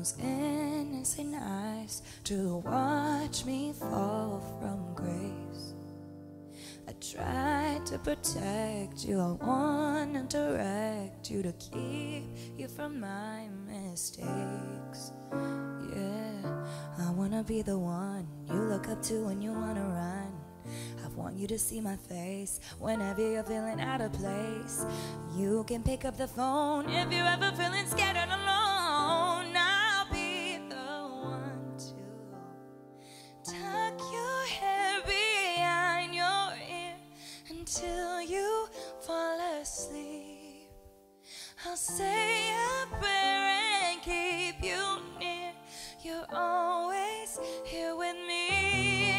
those innocent eyes to watch me fall from grace. I tried to protect you, I wanna direct you to keep you from my mistakes. Yeah, I wanna be the one you look up to when you wanna run. I want you to see my face whenever you're feeling out of place. You can pick up the phone if you're ever feeling scared and alone. I'll be the one to tuck your hair behind your ear until you fall asleep. I'll say a prayer and keep you near. You're always here with me.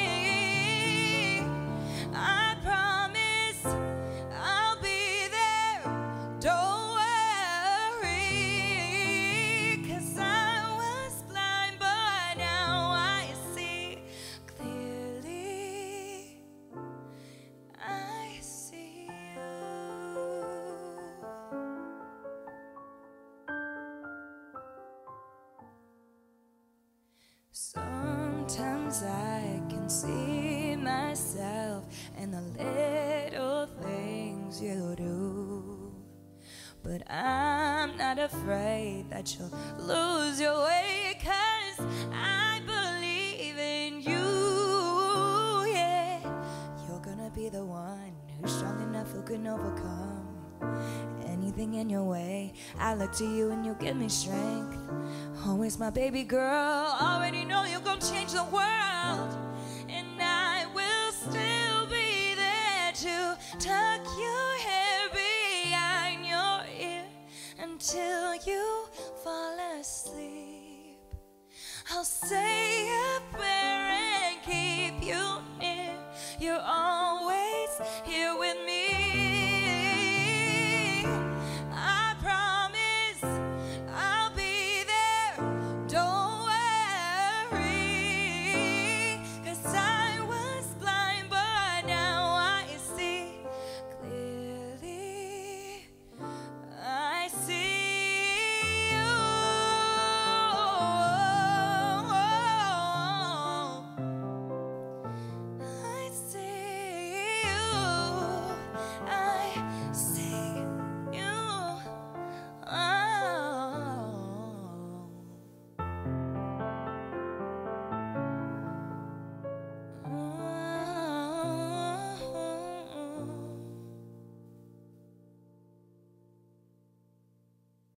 I promise I'll be there, don't worry, 'cause I was blind but now I see clearly. I see you. Sometimes I can see myself in the little things you do, but I'm not afraid that you'll lose your way, 'cause I believe in you. Yeah, you're gonna be the one who's strong enough, who can overcome anything in your way. I look to you and you give me strength. Always my baby girl, already know you're gonna change the world. And I will still be there to tuck your hair behind your ear until you fall asleep. I'll say